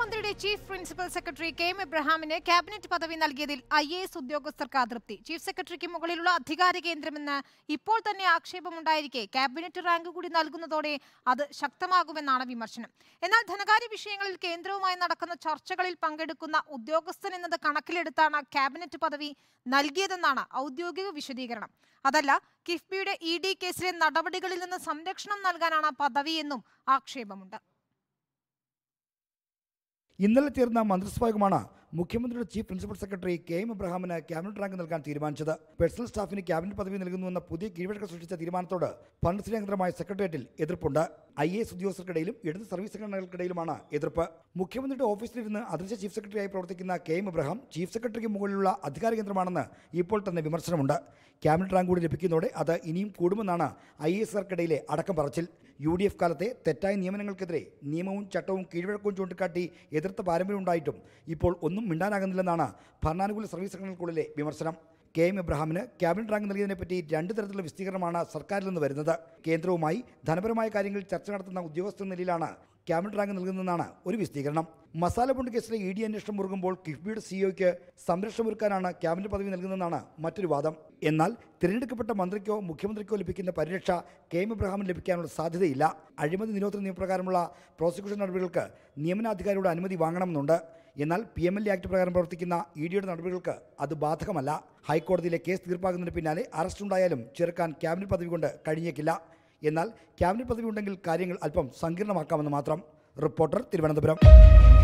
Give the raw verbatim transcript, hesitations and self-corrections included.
മുഖ്യമന്ത്രിയുടെ chief principal secretary K M എബ്രഹാമിന് cabinet പദവി നൽകിയതിൽ ഐ എ എസ് ഉദ്യോഗസ്ഥർക്ക് അതൃപ്തി. ചീഫ് സെക്രട്ടറിക്ക് മുകളിലുള്ള അധികാര കേന്ദ്രമെന്ന് ഇപ്പോൾ തന്നെ ആക്ഷേപമുണ്ടായിരിക്കെ ക്യാബിനറ്റ് റാങ്ക് കൂടി നൽകുന്നതോടെ അത് ശക്തമാകുമെന്നാണ് വിമർശനം. എന്നാൽ ധനകാര്യ വിഷയങ്ങളിൽ കേന്ദ്രവുമായി നടക്കുന്ന ചർച്ചകളിൽ പങ്കെടുക്കുന്ന ഉദ്യോഗസ്ഥൻ എന്നത് കണക്കിലെടുത്താണ് ക്യാബിനറ്റ് പദവി നൽകിയതെന്നാണ് ഔദ്യോഗിക വിശദീകരണം. അതല്ല, കിഫ്ബിയുടെ ഇ ഡി കേസിലെ നടപടികളിൽ നിന്ന് സംരക്ഷണം നൽകാനാണ് പദവിയെന്നും ആക്ഷേപമുണ്ട്. ഇന്നലെ ചേർന്ന മന്ത്രിസഭാ യോഗമാണ് മുഖ്യമന്ത്രിയുടെ chief principal secretary K M എബ്രഹാമിന് ക്യാബിനറ്റ് റാങ്ക് നൽകാൻ തീരുമാനിച്ചത്. പേഴ്സണൽ സ്റ്റാഫിന് ക്യാബിനറ്റ് പദവി നൽകുന്നുവെന്ന പുതിയ കീഴ്വഴക്കം സൃഷ്ടിച്ച തീരുമാനത്തോട് ഭരണസിരാകേന്ദ്രമായ സെക്രട്ടേറിയറ്റിൽ എതിർപ്പുണ്ട്. ഐ എ എസ് ഉദ്യോഗസ്ഥർക്കിടയിലും ഇടത് സർവീസ് സംഘടനകൾക്കിടയിലുമാണ് എതിർപ്പ്. മുഖ്യമന്ത്രിയുടെ ഓഫീസിലിരുന്ന് അദൃശ്യ ചീഫ് സെക്രട്ടറിയായി പ്രവർത്തിക്കുന്ന കെ എം എബ്രഹാം ചീഫ് സെക്രട്ടറിക്ക് മുകളിലുള്ള അധികാര കേന്ദ്രമാണെന്ന് ഇപ്പോൾ തന്നെ വിമർശനമുണ്ട്. ക്യാബിനറ്റ് റാങ്ക് കൂടി ലഭിക്കുന്നതോടെ അത് ഇനിയും കൂടുമെന്നാണ് ഐ എ എസുകാർക്കിടയിലെ അടക്കം പറച്ചിൽ. യു ഡി എഫ് കാലത്തെ തെറ്റായ നിയമനങ്ങൾക്കെതിരെ നിയമവും ചട്ടവും കീഴ്വഴക്കവും ചൂണ്ടിക്കാട്ടി എതിർത്ത പാരമ്പര്യം ഉണ്ടായിട്ടും ഇപ്പോൾ ഒന്നും മിണ്ടാനാകുന്നില്ലെന്നാണ് ഭരണാനുകൂല സർവീസ് സംഘടനകൾക്കുള്ളിലെ വിമർശനം. കെ എം എബ്രഹാമിന് ക്യാബിനറ്റ് റാങ്ക് നൽകിയതിനെപ്പറ്റി രണ്ട് തരത്തിലുള്ള വിശദീകരണമാണ് സർക്കാരിൽ നിന്ന് വരുന്നത്. കേന്ദ്രവുമായി ധനപരമായ കാര്യങ്ങളിൽ ചർച്ച നടത്തുന്ന ഉദ്യോഗസ്ഥ നിലയിലാണ് ക്യാബിനറ്റ് റാങ്ക് നൽകുന്നതെന്നാണ് ഒരു വിശദീകരണം. മസാല ബോണ്ട് കേസിലെ ഇ ഡി അന്വേഷണം മുറുകുമ്പോൾ കിഫ്ബിയുടെ സിഇഒയ്ക്ക് സംരക്ഷണമൊരുക്കാനാണ് ക്യാബിനറ്റ് പദവി നൽകുന്നതെന്നാണ് മറ്റൊരു വാദം. എന്നാൽ തിരഞ്ഞെടുക്കപ്പെട്ട മന്ത്രിക്കോ മുഖ്യമന്ത്രിക്കോ ലഭിക്കുന്ന പരിരക്ഷ കെ എം എബ്രഹാമിന് ലഭിക്കാനുള്ള സാധ്യതയില്ല. അഴിമതി നിരോധന നിയമപ്രകാരമുള്ള പ്രോസിക്യൂഷൻ നടപടികൾക്ക് നിയമനാധികാരിയുടെ അനുമതി വാങ്ങണമെന്നുണ്ട്. എന്നാൽ P M L A act പ്രകാരം പ്രവർത്തിക്കുന്ന ഇ ഡിയുടെ നടപടികൾക്ക് അത് ബാധകമല്ല. ഹൈക്കോടതിയിലെ കേസ് തീർപ്പാകുന്നതിന് പിന്നാലെ അറസ്റ്റ് ഉണ്ടായാലും ചെറുക്കാൻ ക്യാബിനറ്റ് പദവി കൊണ്ട് കഴിഞ്ഞേക്കില്ല. എന്നാൽ ക്യാബിനറ്റ് പദവി ഉണ്ടെങ്കിൽ കാര്യങ്ങൾ അല്പം സങ്കീർണമാക്കാമെന്ന് മാത്രം. റിപ്പോർട്ടർ, തിരുവനന്തപുരം.